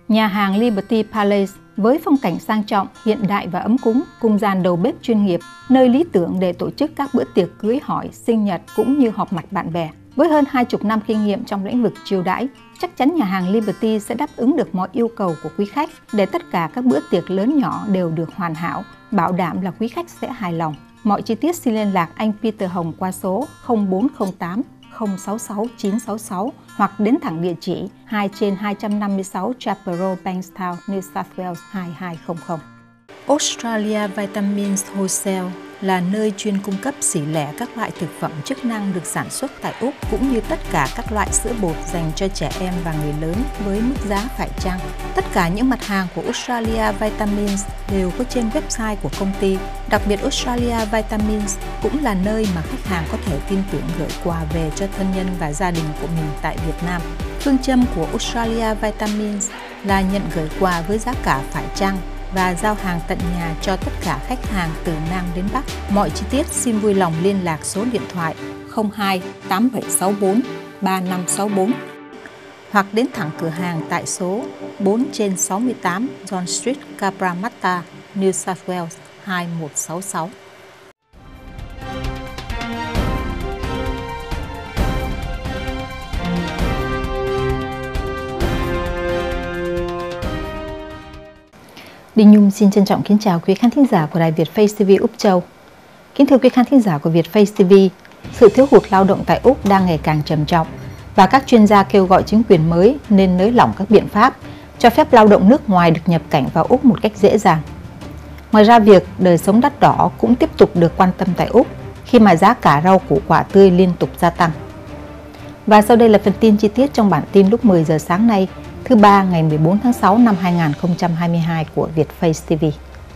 Nhà hàng Liberty Palace với phong cảnh sang trọng, hiện đại và ấm cúng, cùng dàn đầu bếp chuyên nghiệp, nơi lý tưởng để tổ chức các bữa tiệc cưới hỏi, sinh nhật cũng như họp mặt bạn bè. Với hơn 20 năm kinh nghiệm trong lĩnh vực chiêu đãi, chắc chắn nhà hàng Liberty sẽ đáp ứng được mọi yêu cầu của quý khách để tất cả các bữa tiệc lớn nhỏ đều được hoàn hảo, bảo đảm là quý khách sẽ hài lòng. Mọi chi tiết xin liên lạc anh Peter Hồng qua số 0408 066 966 hoặc đến thẳng địa chỉ 2/256 Chapel Road, Bankstown, New South Wales 2200. Australia Vitamins Wholesale là nơi chuyên cung cấp xỉ lẻ các loại thực phẩm chức năng được sản xuất tại Úc cũng như tất cả các loại sữa bột dành cho trẻ em và người lớn với mức giá phải chăng. Tất cả những mặt hàng của Australia Vitamins đều có trên website của công ty. Đặc biệt Australia Vitamins cũng là nơi mà khách hàng có thể tin tưởng gửi quà về cho thân nhân và gia đình của mình tại Việt Nam. Phương châm của Australia Vitamins là nhận gửi quà với giá cả phải chăng và giao hàng tận nhà cho tất cả khách hàng từ Nam đến Bắc. Mọi chi tiết xin vui lòng liên lạc số điện thoại 02 8764 3564 hoặc đến thẳng cửa hàng tại số 4/68 John Street, Cabramatta, New South Wales 2166. Đinh Nhung xin trân trọng kính chào quý khán thính giả của Đài Việt Face TV Úc Châu. Kính thưa quý khán thính giả của Việt Face TV, sự thiếu hụt lao động tại Úc đang ngày càng trầm trọng và các chuyên gia kêu gọi chính quyền mới nên nới lỏng các biện pháp cho phép lao động nước ngoài được nhập cảnh vào Úc một cách dễ dàng. Ngoài ra, việc đời sống đắt đỏ cũng tiếp tục được quan tâm tại Úc khi mà giá cả rau củ quả tươi liên tục gia tăng. Và sau đây là phần tin chi tiết trong bản tin lúc 10 giờ sáng nay, thứ Ba ngày 14 tháng 6 năm 2022 của Việt Face TV.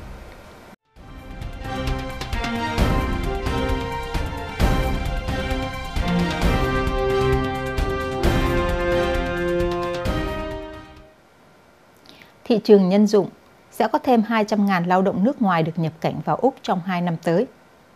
Thị trường nhân dụng sẽ có thêm 200.000 lao động nước ngoài được nhập cảnh vào Úc trong 2 năm tới.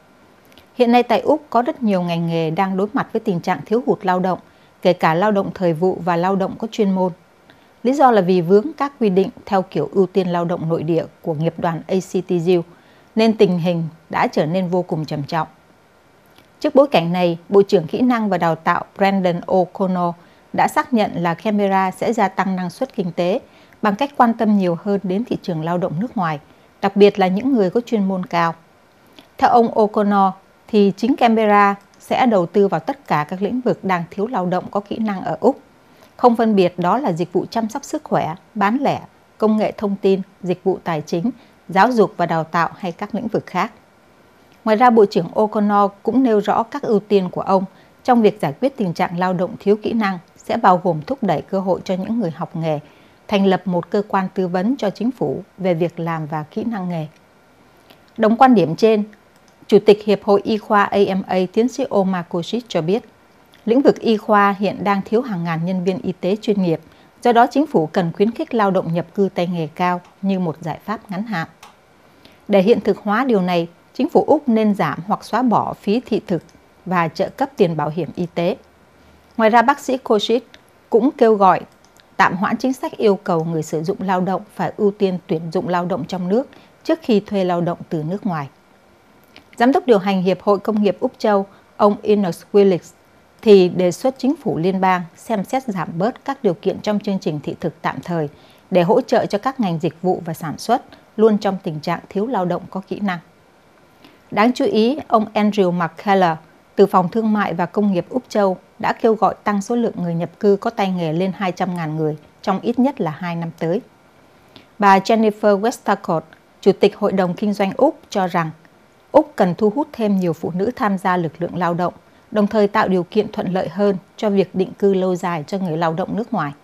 Hiện nay tại Úc có rất nhiều ngành nghề đang đối mặt với tình trạng thiếu hụt lao động, kể cả lao động thời vụ và lao động có chuyên môn. Lý do là vì vướng các quy định theo kiểu ưu tiên lao động nội địa của nghiệp đoàn ACTU, nên tình hình đã trở nên vô cùng trầm trọng. Trước bối cảnh này, Bộ trưởng Kỹ năng và Đào tạo Brendan O'Connor đã xác nhận là Canberra sẽ gia tăng năng suất kinh tế bằng cách quan tâm nhiều hơn đến thị trường lao động nước ngoài, đặc biệt là những người có chuyên môn cao. Theo ông O'Connor, thì chính Canberra sẽ đầu tư vào tất cả các lĩnh vực đang thiếu lao động có kỹ năng ở Úc, không phân biệt đó là dịch vụ chăm sóc sức khỏe, bán lẻ, công nghệ thông tin, dịch vụ tài chính, giáo dục và đào tạo hay các lĩnh vực khác. Ngoài ra, Bộ trưởng O'Connor cũng nêu rõ các ưu tiên của ông trong việc giải quyết tình trạng lao động thiếu kỹ năng sẽ bao gồm thúc đẩy cơ hội cho những người học nghề, thành lập một cơ quan tư vấn cho chính phủ về việc làm và kỹ năng nghề. Đồng quan điểm trên, Chủ tịch Hiệp hội Y khoa AMA tiến sĩ Omar Koshit cho biết, lĩnh vực y khoa hiện đang thiếu hàng ngàn nhân viên y tế chuyên nghiệp, do đó chính phủ cần khuyến khích lao động nhập cư tay nghề cao như một giải pháp ngắn hạn. Để hiện thực hóa điều này, chính phủ Úc nên giảm hoặc xóa bỏ phí thị thực và trợ cấp tiền bảo hiểm y tế. Ngoài ra, bác sĩ Koshit cũng kêu gọi tạm hoãn chính sách yêu cầu người sử dụng lao động phải ưu tiên tuyển dụng lao động trong nước trước khi thuê lao động từ nước ngoài. Giám đốc điều hành Hiệp hội Công nghiệp Úc Châu, ông Inox Willis, thì đề xuất chính phủ liên bang xem xét giảm bớt các điều kiện trong chương trình thị thực tạm thời để hỗ trợ cho các ngành dịch vụ và sản xuất luôn trong tình trạng thiếu lao động có kỹ năng. Đáng chú ý, ông Andrew McKellar từ Phòng Thương mại và Công nghiệp Úc Châu đã kêu gọi tăng số lượng người nhập cư có tay nghề lên 200.000 người trong ít nhất là 2 năm tới. Bà Jennifer Westacott, Chủ tịch Hội đồng Kinh doanh Úc cho rằng Úc cần thu hút thêm nhiều phụ nữ tham gia lực lượng lao động, đồng thời tạo điều kiện thuận lợi hơn cho việc định cư lâu dài cho người lao động nước ngoài.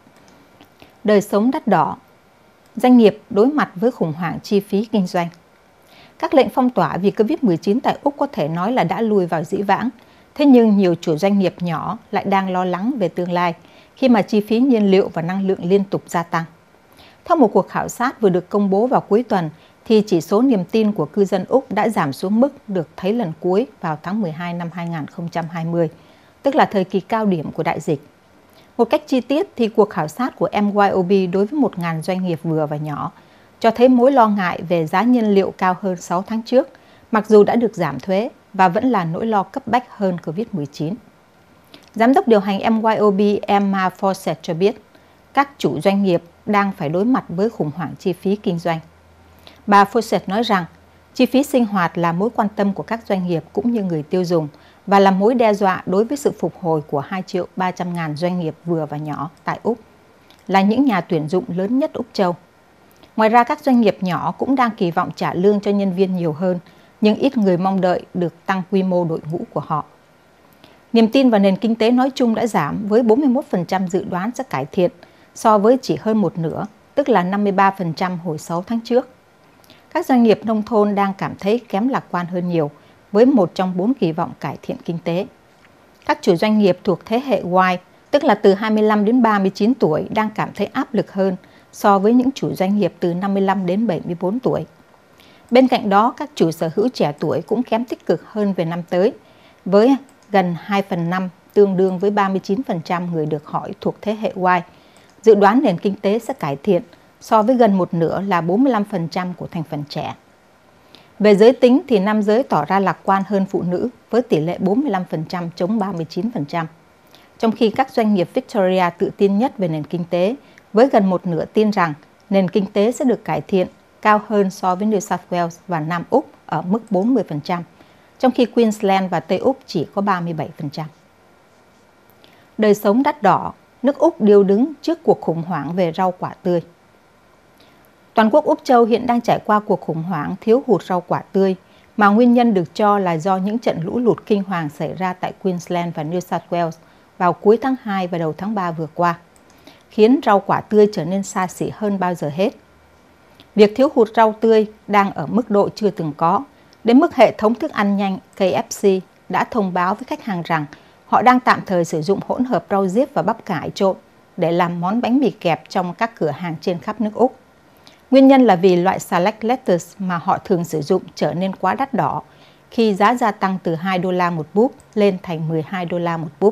Đời sống đắt đỏ, doanh nghiệp đối mặt với khủng hoảng chi phí kinh doanh. Các lệnh phong tỏa vì Covid-19 tại Úc có thể nói là đã lùi vào dĩ vãng, thế nhưng nhiều chủ doanh nghiệp nhỏ lại đang lo lắng về tương lai khi mà chi phí nhiên liệu và năng lượng liên tục gia tăng. Theo một cuộc khảo sát vừa được công bố vào cuối tuần, thì chỉ số niềm tin của cư dân Úc đã giảm xuống mức được thấy lần cuối vào tháng 12 năm 2020, tức là thời kỳ cao điểm của đại dịch. Một cách chi tiết thì cuộc khảo sát của MYOB đối với 1.000 doanh nghiệp vừa và nhỏ cho thấy mối lo ngại về giá nhiên liệu cao hơn 6 tháng trước, mặc dù đã được giảm thuế và vẫn là nỗi lo cấp bách hơn COVID-19. Giám đốc điều hành MYOB Emma Fawcett cho biết, các chủ doanh nghiệp đang phải đối mặt với khủng hoảng chi phí kinh doanh. Bà Fawcett nói rằng, chi phí sinh hoạt là mối quan tâm của các doanh nghiệp cũng như người tiêu dùng và là mối đe dọa đối với sự phục hồi của 2.300.000 doanh nghiệp vừa và nhỏ tại Úc, là những nhà tuyển dụng lớn nhất Úc Châu. Ngoài ra, các doanh nghiệp nhỏ cũng đang kỳ vọng trả lương cho nhân viên nhiều hơn, nhưng ít người mong đợi được tăng quy mô đội ngũ của họ. Niềm tin vào nền kinh tế nói chung đã giảm, với 41% dự đoán sẽ cải thiện so với chỉ hơn một nửa, tức là 53% hồi 6 tháng trước. Các doanh nghiệp nông thôn đang cảm thấy kém lạc quan hơn nhiều, với 1 trong 4 kỳ vọng cải thiện kinh tế. Các chủ doanh nghiệp thuộc thế hệ Y, tức là từ 25 đến 39 tuổi, đang cảm thấy áp lực hơn so với những chủ doanh nghiệp từ 55 đến 74 tuổi. Bên cạnh đó, các chủ sở hữu trẻ tuổi cũng kém tích cực hơn về năm tới, với gần 2/5, tương đương với 39% người được hỏi thuộc thế hệ Y, dự đoán nền kinh tế sẽ cải thiện so với gần một nửa là 45% của thành phần trẻ. Về giới tính thì nam giới tỏ ra lạc quan hơn phụ nữ với tỷ lệ 45% chống 39%, trong khi các doanh nghiệp Victoria tự tin nhất về nền kinh tế với gần một nửa tin rằng nền kinh tế sẽ được cải thiện, cao hơn so với New South Wales và Nam Úc ở mức 40%, trong khi Queensland và Tây Úc chỉ có 37%. Đời sống đắt đỏ, nước Úc điêu đứng trước cuộc khủng hoảng về rau quả tươi. Toàn quốc Úc Châu hiện đang trải qua cuộc khủng hoảng thiếu hụt rau quả tươi, mà nguyên nhân được cho là do những trận lũ lụt kinh hoàng xảy ra tại Queensland và New South Wales vào cuối tháng 2 và đầu tháng 3 vừa qua, khiến rau quả tươi trở nên xa xỉ hơn bao giờ hết. Việc thiếu hụt rau tươi đang ở mức độ chưa từng có, đến mức hệ thống thức ăn nhanh KFC đã thông báo với khách hàng rằng họ đang tạm thời sử dụng hỗn hợp rau diếp và bắp cải trộn để làm món bánh mì kẹp trong các cửa hàng trên khắp nước Úc. Nguyên nhân là vì loại salad lettuce mà họ thường sử dụng trở nên quá đắt đỏ khi giá gia tăng từ 2 đô la một búp lên thành 12 đô la một búp.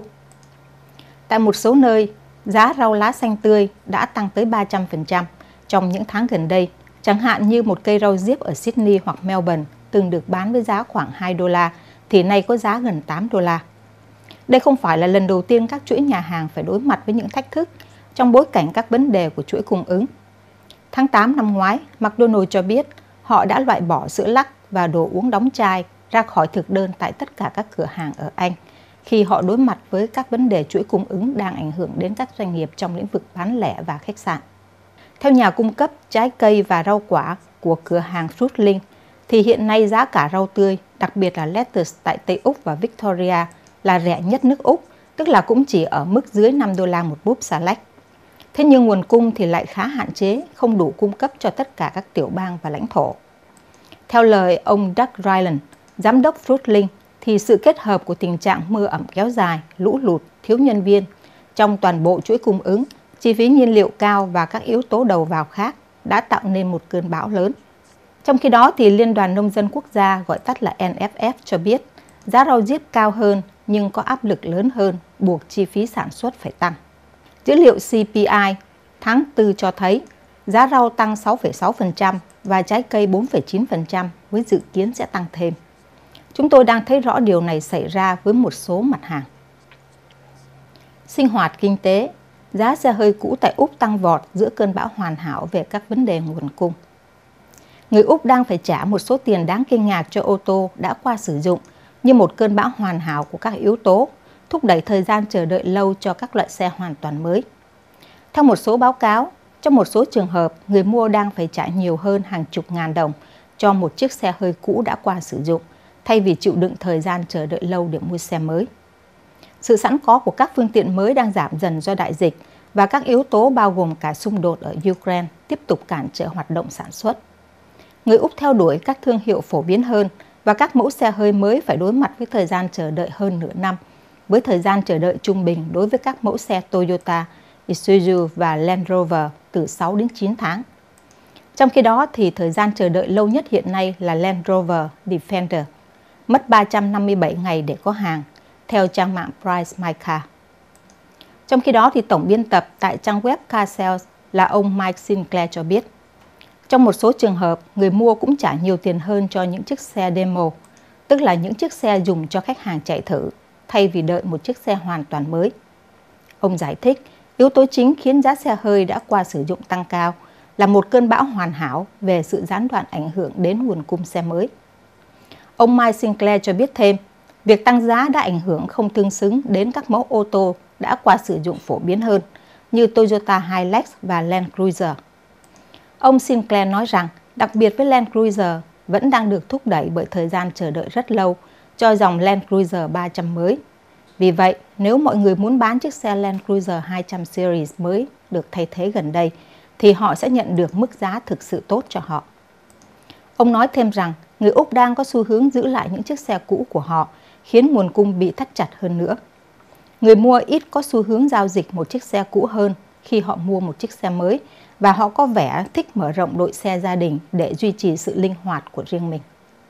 Tại một số nơi, giá rau lá xanh tươi đã tăng tới 300% trong những tháng gần đây, chẳng hạn như một cây rau diếp ở Sydney hoặc Melbourne từng được bán với giá khoảng 2 đô la thì nay có giá gần 8 đô la. Đây không phải là lần đầu tiên các chuỗi nhà hàng phải đối mặt với những thách thức trong bối cảnh các vấn đề của chuỗi cung ứng. Tháng 8 năm ngoái, McDonald's cho biết họ đã loại bỏ sữa lắc và đồ uống đóng chai ra khỏi thực đơn tại tất cả các cửa hàng ở Anh, khi họ đối mặt với các vấn đề chuỗi cung ứng đang ảnh hưởng đến các doanh nghiệp trong lĩnh vực bán lẻ và khách sạn. Theo nhà cung cấp trái cây và rau quả của cửa hàng Fruitlink, thì hiện nay giá cả rau tươi, đặc biệt là lettuce tại Tây Úc và Victoria là rẻ nhất nước Úc, tức là cũng chỉ ở mức dưới 5 đô la một búp xà lách. Thế nhưng nguồn cung thì lại khá hạn chế, không đủ cung cấp cho tất cả các tiểu bang và lãnh thổ. Theo lời ông Doug Ryland, giám đốc Fruitlink, thì sự kết hợp của tình trạng mưa ẩm kéo dài, lũ lụt, thiếu nhân viên trong toàn bộ chuỗi cung ứng, chi phí nhiên liệu cao và các yếu tố đầu vào khác đã tạo nên một cơn bão lớn. Trong khi đó, thì Liên đoàn Nông dân Quốc gia, gọi tắt là NFF, cho biết giá rau diếp cao hơn nhưng có áp lực lớn hơn, buộc chi phí sản xuất phải tăng. Dữ liệu CPI tháng 4 cho thấy giá rau tăng 6,6% và trái cây 4,9% với dự kiến sẽ tăng thêm. Chúng tôi đang thấy rõ điều này xảy ra với một số mặt hàng. Sinh hoạt kinh tế, giá xe hơi cũ tại Úc tăng vọt giữa cơn bão hoàn hảo về các vấn đề nguồn cung. Người Úc đang phải trả một số tiền đáng kinh ngạc cho ô tô đã qua sử dụng như một cơn bão hoàn hảo của các yếu tố, thúc đẩy thời gian chờ đợi lâu cho các loại xe hoàn toàn mới. Theo một số báo cáo, trong một số trường hợp, người mua đang phải trả nhiều hơn hàng chục ngàn đồng cho một chiếc xe hơi cũ đã qua sử dụng, thay vì chịu đựng thời gian chờ đợi lâu để mua xe mới. Sự sẵn có của các phương tiện mới đang giảm dần do đại dịch và các yếu tố bao gồm cả xung đột ở Ukraine tiếp tục cản trở hoạt động sản xuất. Người Úc theo đuổi các thương hiệu phổ biến hơn và các mẫu xe hơi mới phải đối mặt với thời gian chờ đợi hơn nửa năm, với thời gian chờ đợi trung bình đối với các mẫu xe Toyota, Isuzu và Land Rover từ 6 đến 9 tháng. Trong khi đó, thì thời gian chờ đợi lâu nhất hiện nay là Land Rover Defender, mất 357 ngày để có hàng, theo trang mạng Price My Car. Trong khi đó, thì tổng biên tập tại trang web Car Sales là ông Mike Sinclair cho biết, trong một số trường hợp, người mua cũng trả nhiều tiền hơn cho những chiếc xe demo, tức là những chiếc xe dùng cho khách hàng chạy thử, thay vì đợi một chiếc xe hoàn toàn mới. Ông giải thích, yếu tố chính khiến giá xe hơi đã qua sử dụng tăng cao là một cơn bão hoàn hảo về sự gián đoạn ảnh hưởng đến nguồn cung xe mới. Ông Mike Sinclair cho biết thêm, việc tăng giá đã ảnh hưởng không tương xứng đến các mẫu ô tô đã qua sử dụng phổ biến hơn, như Toyota Hilux và Land Cruiser. Ông Sinclair nói rằng, đặc biệt với Land Cruiser, vẫn đang được thúc đẩy bởi thời gian chờ đợi rất lâu cho dòng Land Cruiser 300 mới. Vì vậy, nếu mọi người muốn bán chiếc xe Land Cruiser 200 Series mới được thay thế gần đây, thì họ sẽ nhận được mức giá thực sự tốt cho họ. Ông nói thêm rằng, người Úc đang có xu hướng giữ lại những chiếc xe cũ của họ, khiến nguồn cung bị thắt chặt hơn nữa. Người mua ít có xu hướng giao dịch một chiếc xe cũ hơn khi họ mua một chiếc xe mới, và họ có vẻ thích mở rộng đội xe gia đình để duy trì sự linh hoạt của riêng mình.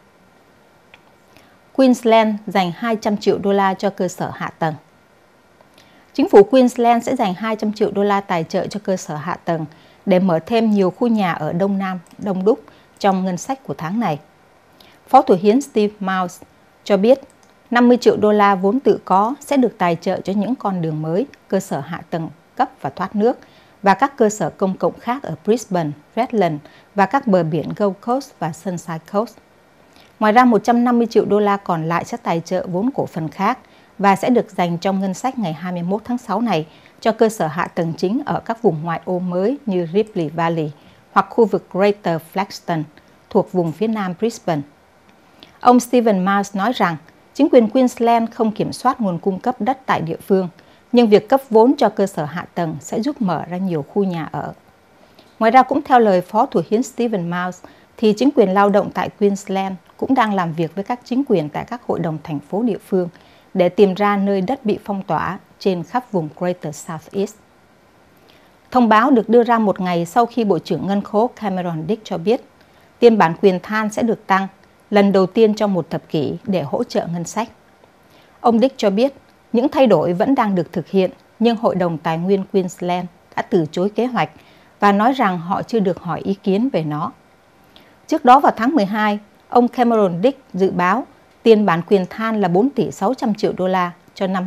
Queensland dành 200 triệu đô la cho cơ sở hạ tầng. Chính phủ Queensland sẽ dành 200 triệu đô la tài trợ cho cơ sở hạ tầng để mở thêm nhiều khu nhà ở Đông Nam đông đúc trong ngân sách của tháng này. Phó Thủ hiến Steve Mouse cho biết 50 triệu đô la vốn tự có sẽ được tài trợ cho những con đường mới, cơ sở hạ tầng cấp và thoát nước và các cơ sở công cộng khác ở Brisbane, Redland và các bờ biển Gold Coast và Sunshine Coast. Ngoài ra, 150 triệu đô la còn lại sẽ tài trợ vốn cổ phần khác và sẽ được dành trong ngân sách ngày 21 tháng 6 này cho cơ sở hạ tầng chính ở các vùng ngoại ô mới như Ripley Valley hoặc khu vực Greater Flaxton thuộc vùng phía nam Brisbane. Ông Stephen Miles nói rằng chính quyền Queensland không kiểm soát nguồn cung cấp đất tại địa phương, nhưng việc cấp vốn cho cơ sở hạ tầng sẽ giúp mở ra nhiều khu nhà ở. Ngoài ra, cũng theo lời Phó Thủ hiến Stephen Miles, thì chính quyền lao động tại Queensland cũng đang làm việc với các chính quyền tại các hội đồng thành phố địa phương để tìm ra nơi đất bị phong tỏa trên khắp vùng Greater South East. Thông báo được đưa ra một ngày sau khi Bộ trưởng Ngân khố Cameron Dick cho biết tiền bản quyền than sẽ được tăng, lần đầu tiên trong một thập kỷ để hỗ trợ ngân sách. Ông Dick cho biết những thay đổi vẫn đang được thực hiện, nhưng Hội đồng Tài nguyên Queensland đã từ chối kế hoạch và nói rằng họ chưa được hỏi ý kiến về nó. Trước đó vào tháng 12, ông Cameron Dick dự báo tiền bản quyền than là 4 tỷ 600 triệu đô la cho năm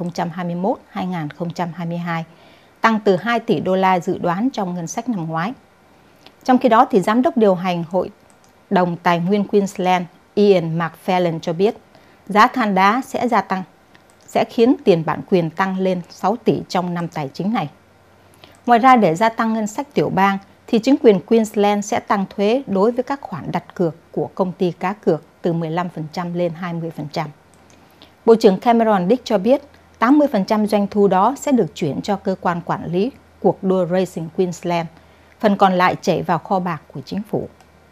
2021-2022, tăng từ 2 tỷ đô la dự đoán trong ngân sách năm ngoái. Trong khi đó, thì Giám đốc điều hành Hội đồng Tài nguyên Queensland Ian McFarlane cho biết giá than đá sẽ gia tăng, sẽ khiến tiền bản quyền tăng lên 6 tỷ trong năm tài chính này. Ngoài ra, để gia tăng ngân sách tiểu bang, thì chính quyền Queensland sẽ tăng thuế đối với các khoản đặt cược của công ty cá cược từ 15% lên 20%. Bộ trưởng Cameron Dick cho biết 80% doanh thu đó sẽ được chuyển cho cơ quan quản lý cuộc đua Racing Queensland, phần còn lại chảy vào kho bạc của chính phủ.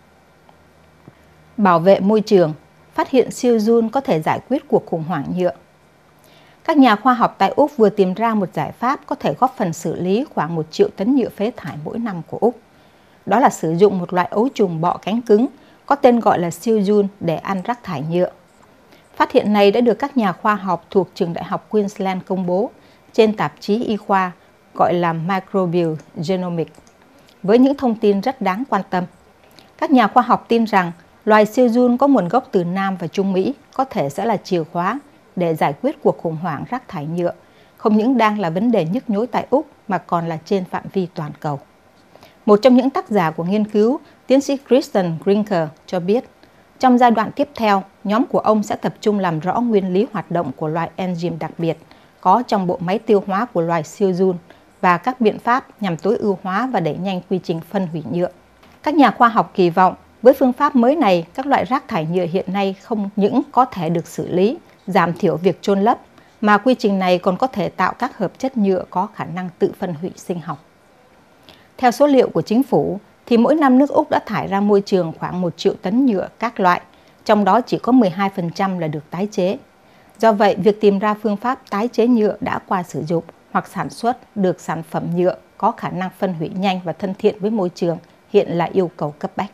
Bảo vệ môi trường, phát hiện siêu giun có thể giải quyết cuộc khủng hoảng nhựa. Các nhà khoa học tại Úc vừa tìm ra một giải pháp có thể góp phần xử lý khoảng 1 triệu tấn nhựa phế thải mỗi năm của Úc. Đó là sử dụng một loại ấu trùng bọ cánh cứng có tên gọi là siêu giun để ăn rác thải nhựa. Phát hiện này đã được các nhà khoa học thuộc Trường Đại học Queensland công bố trên tạp chí y khoa gọi là Microbial Genomics, với những thông tin rất đáng quan tâm. Các nhà khoa học tin rằng loài siêu giun có nguồn gốc từ Nam và Trung Mỹ có thể sẽ là chìa khóa để giải quyết cuộc khủng hoảng rác thải nhựa, không những đang là vấn đề nhức nhối tại Úc mà còn là trên phạm vi toàn cầu. Một trong những tác giả của nghiên cứu, tiến sĩ Kristen Grinker cho biết, trong giai đoạn tiếp theo, nhóm của ông sẽ tập trung làm rõ nguyên lý hoạt động của loài enzyme đặc biệt có trong bộ máy tiêu hóa của loài siêu giun và các biện pháp nhằm tối ưu hóa và đẩy nhanh quy trình phân hủy nhựa. Các nhà khoa học kỳ vọng, với phương pháp mới này, các loại rác thải nhựa hiện nay không những có thể được xử lý, giảm thiểu việc chôn lấp, mà quy trình này còn có thể tạo các hợp chất nhựa có khả năng tự phân hủy sinh học. Theo số liệu của chính phủ, thì mỗi năm nước Úc đã thải ra môi trường khoảng 1 triệu tấn nhựa các loại, trong đó chỉ có 12% là được tái chế. Do vậy, việc tìm ra phương pháp tái chế nhựa đã qua sử dụng hoặc sản xuất được sản phẩm nhựa có khả năng phân hủy nhanh và thân thiện với môi trường hiện là yêu cầu cấp bách.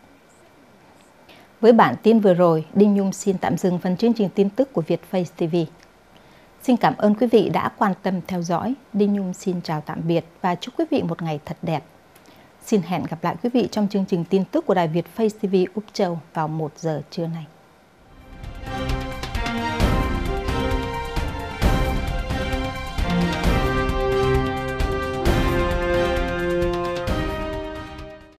Với bản tin vừa rồi, Đinh Nhung xin tạm dừng phần chương trình tin tức của Vietface TV. Xin cảm ơn quý vị đã quan tâm theo dõi. Đinh Nhung xin chào tạm biệt và chúc quý vị một ngày thật đẹp. Xin hẹn gặp lại quý vị trong chương trình tin tức của Đài Việt Face TV Úc Châu vào 1 giờ trưa nay.